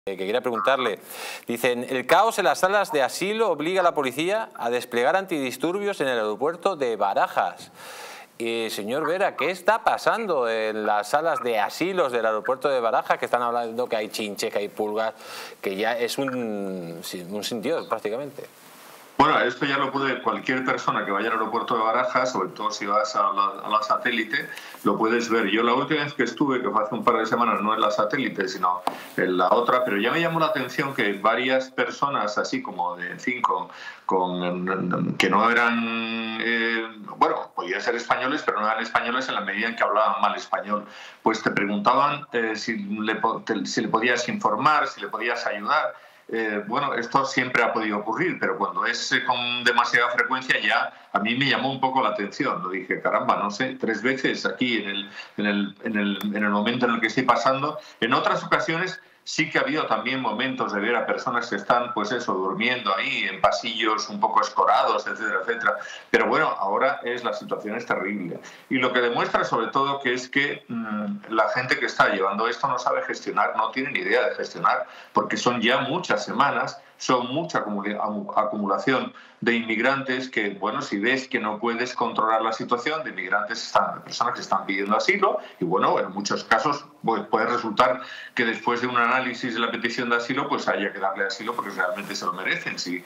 que quería preguntarle. Dicen, el caos en las salas de asilo obliga a la policía a desplegar antidisturbios en el aeropuerto de Barajas. Señor Vera, ¿qué está pasando en las salas de asilos del aeropuerto de Barajas? Que están hablando que hay chinches, que hay pulgas, que ya es un sin Dios prácticamente. Bueno, esto ya lo puede cualquier persona que vaya al aeropuerto de Barajas, sobre todo si vas a la Satélite, lo puedes ver. Yo la última vez que estuve, que fue hace un par de semanas, no en la Satélite, sino en la otra, pero ya me llamó la atención que varias personas, así como de, en fin, que no eran, bueno, podían ser españoles, pero no eran españoles en la medida en que hablaban mal español, pues te preguntaban si le podías informar, si le podías ayudar. Bueno, esto siempre ha podido ocurrir, pero cuando es con demasiada frecuencia ya a mí me llamó un poco la atención. Lo dije, caramba, no sé, 3 veces aquí en el momento en el que estoy pasando. En otras ocasiones sí que ha habido también momentos de ver a personas que están, pues eso, durmiendo ahí en pasillos un poco escorados, etcétera, etcétera. Pero bueno, ahora la situación es terrible. Y lo que demuestra sobre todo que es que la gente que está llevando esto no sabe gestionar, no tiene ni idea de gestionar, porque son ya muchas semanas, son mucha acumulación de inmigrantes que, bueno, si ves que no puedes controlar la situación, de inmigrantes, de personas que están pidiendo asilo, y bueno, en muchos casos puede resultar que después de un análisis de la petición de asilo, pues haya que darle asilo porque realmente se lo merecen. Sí,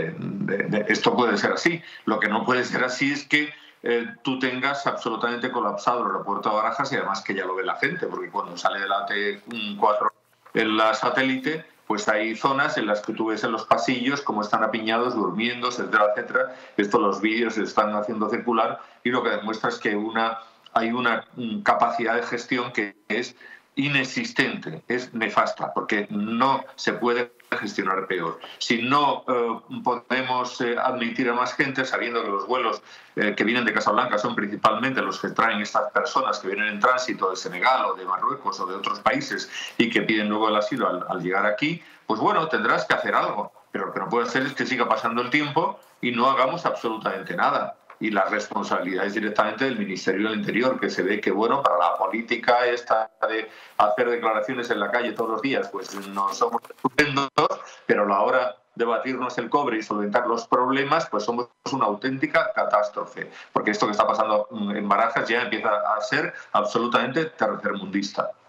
esto puede ser así. Lo que no puede ser así es que tú tengas absolutamente colapsado el aeropuerto de Barajas, y además que ya lo ve la gente, porque cuando sale de la T4 en la Satélite, pues hay zonas en las que tú ves en los pasillos cómo están apiñados, durmiendo, etcétera, etcétera. Esto los vídeos se están haciendo circular y lo que demuestra es que hay una capacidad de gestión que es inexistente, es nefasta, porque no se puede gestionar peor. Si no podemos admitir a más gente, sabiendo que los vuelos que vienen de Casablanca son principalmente los que traen estas personas que vienen en tránsito de Senegal o de Marruecos o de otros países y que piden luego el asilo al llegar aquí, pues bueno, tendrás que hacer algo. Pero lo que no puede ser es que siga pasando el tiempo y no hagamos absolutamente nada. Y la responsabilidad es directamente del Ministerio del Interior, que se ve que, bueno, para la política esta de hacer declaraciones en la calle todos los días, pues no somos estupendos, pero a la hora de batirnos el cobre y solventar los problemas, pues somos una auténtica catástrofe, porque esto que está pasando en Barajas ya empieza a ser absolutamente tercermundista.